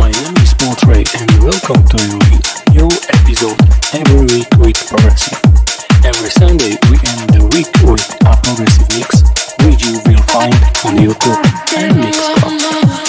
my name is Motrey and welcome to a new episode every week with Progressive. Every Sunday we end the week with a Progressive mix, which you will find on YouTube and Mixcloud.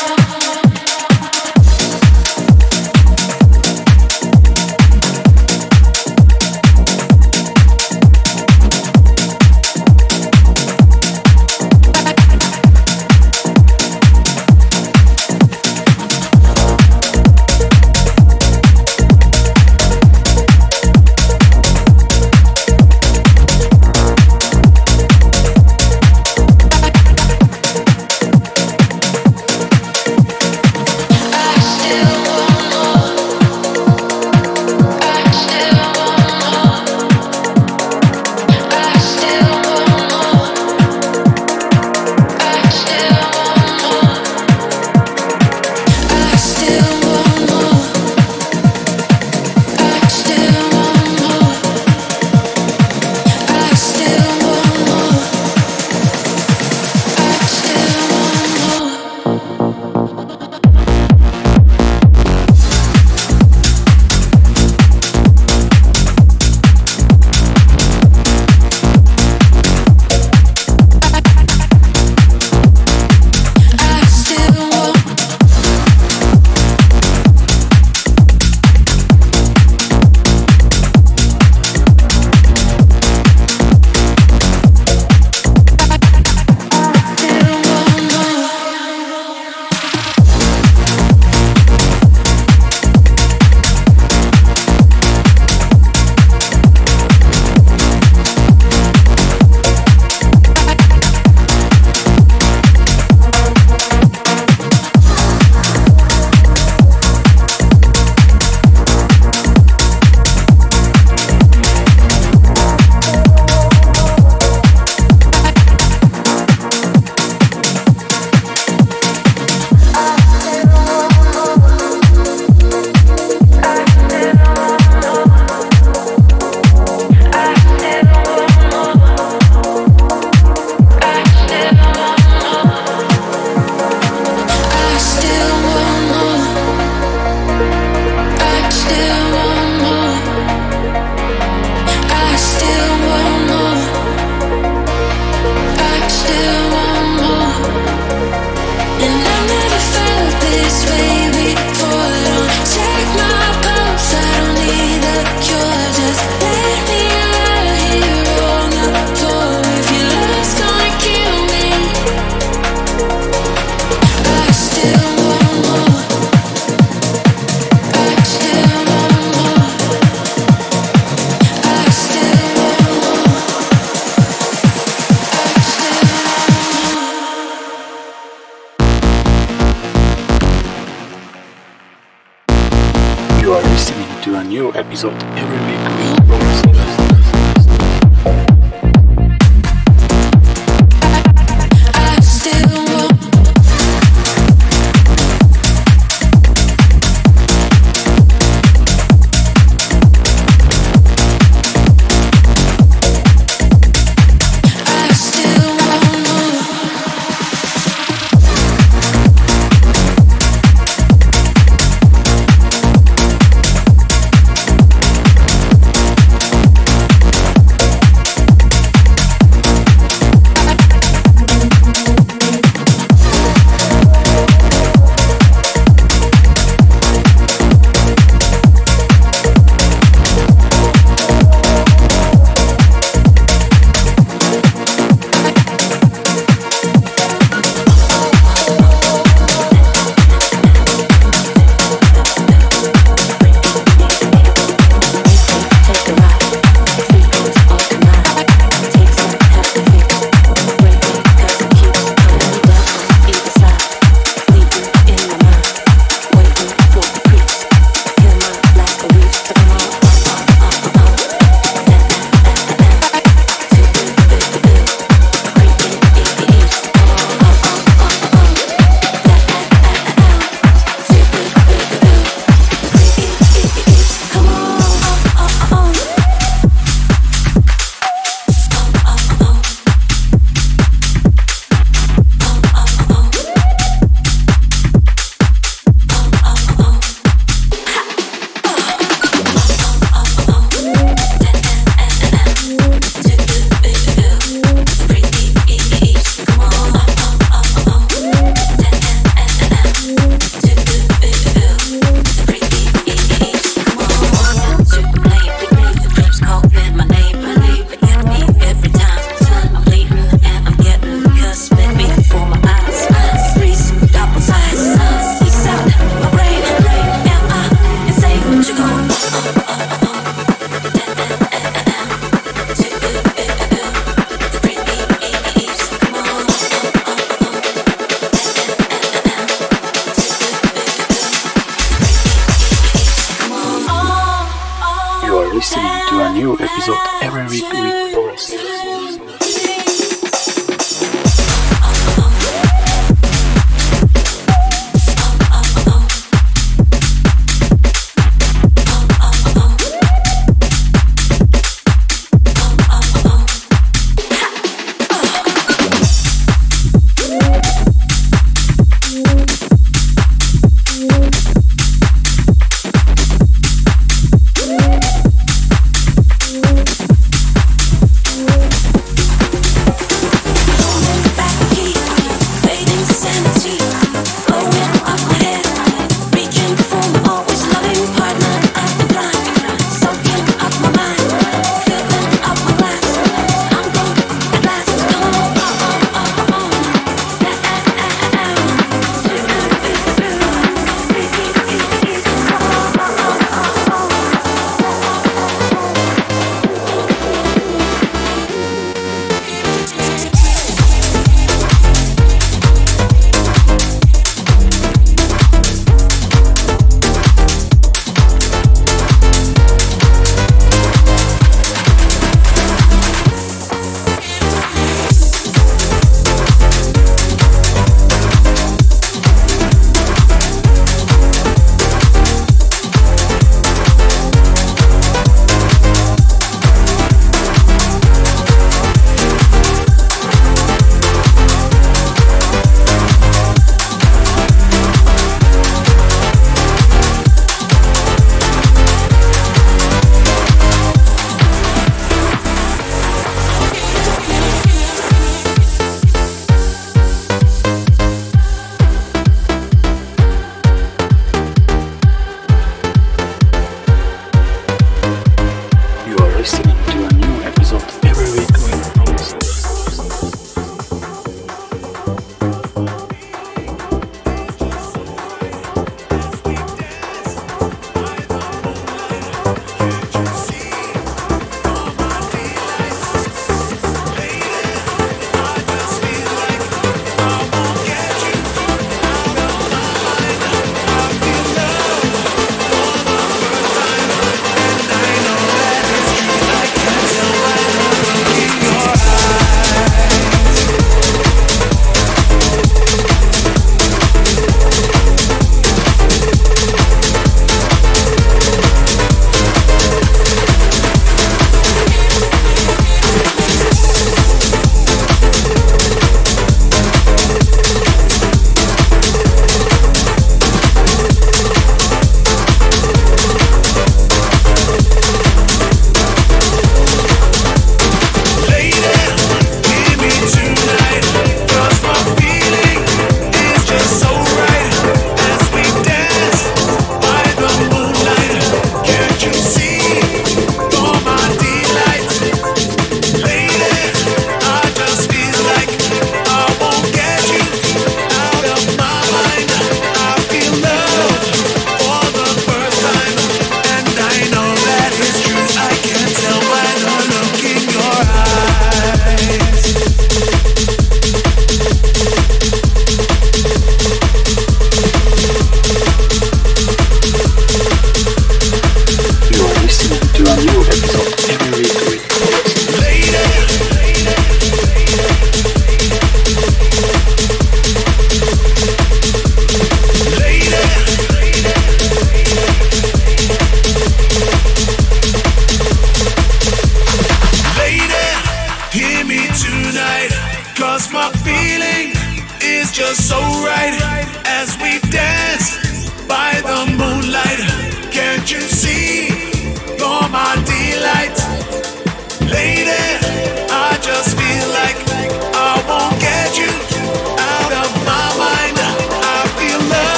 You are listening to a new episode every week with Progressive. listening to a new episode every week with Progressive.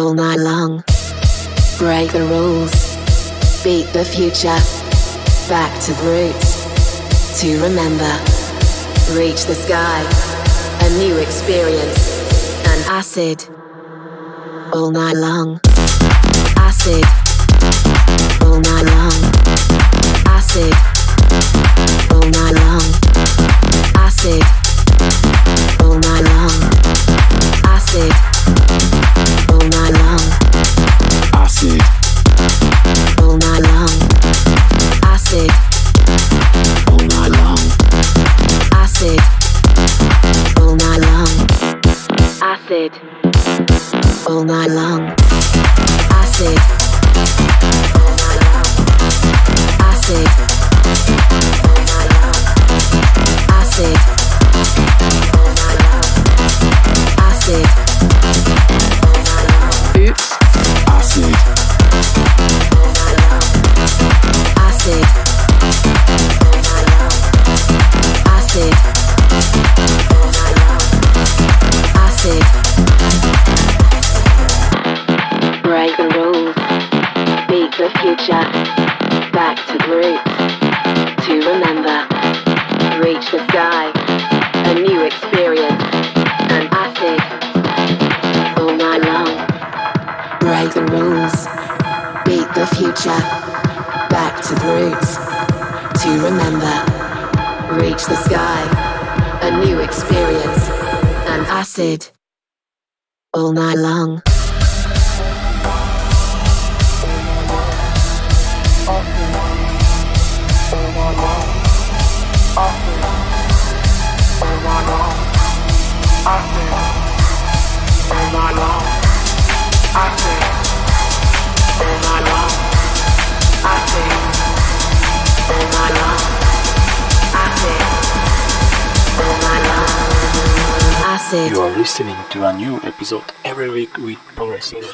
all night long. Break the rules, beat the future, back to the roots, to remember, reach the sky, a new experience, and acid, all night long. Acid, all night long. Acid, all night long. Acid, all night long. Acid, all night long. Acid, all night long. Acid, all night long. Acid, all night long. Acid, all night long. Acid, acid, acid, acid. Oops. Acid, Acid, acid, acid. Break the rules, beat the future, back to the roots, to remember, reach the sky, a new experience, and acid, all night long. Break the rules, beat the future, back to the roots, to remember, reach the sky, a new experience, and acid, all night long. You are listening to a new episode every week with Progressive.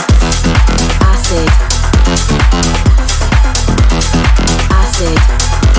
Acid,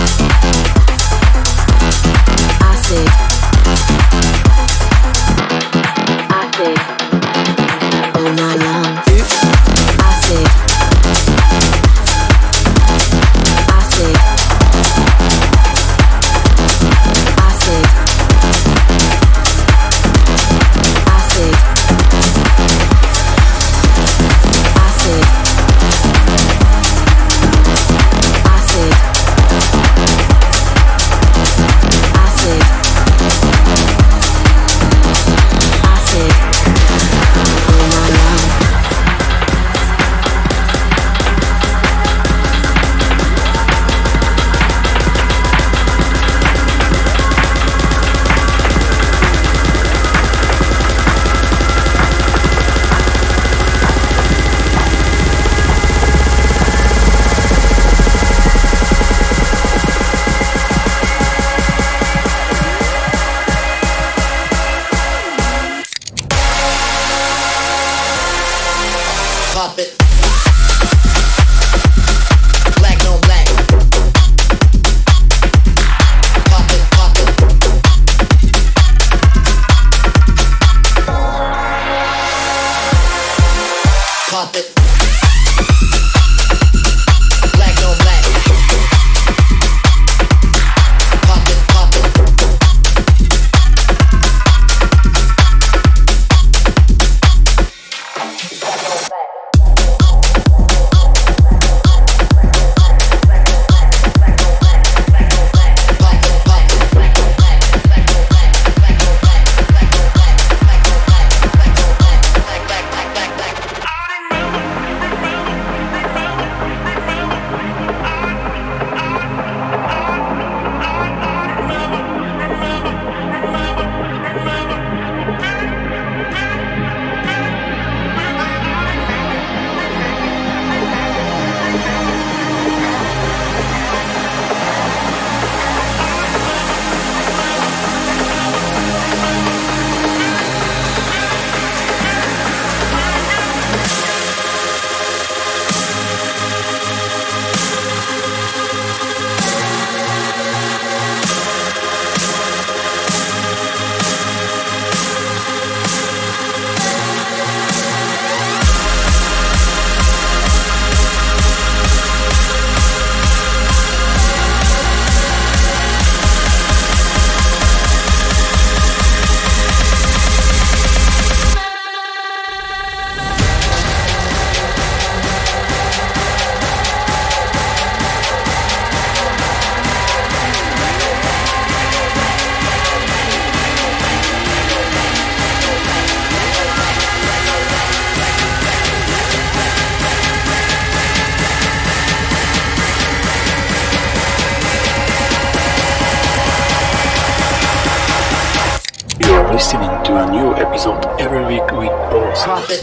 are listening to a new episode every week with Progressive. Profit.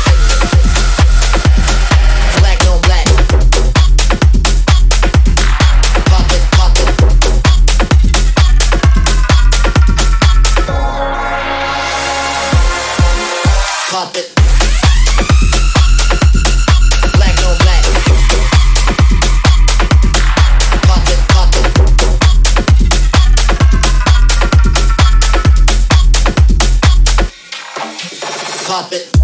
Black on black. Profit, profit. Profit. Black on black. Profit, profit. Pop it.